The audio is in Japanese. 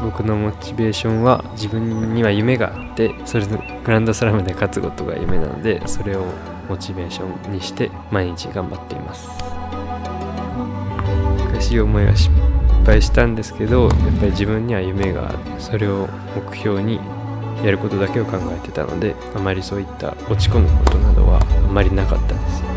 僕のモチベーションは自分には夢があって、それのグランドスラムで勝つことが夢なので、それをモチベーションにして毎日頑張っています。悔しい思いは失敗したんですけど、やっぱり自分には夢がある、それを目標にやることだけを考えてたので、あまりそういった落ち込むことなどはあまりなかったです。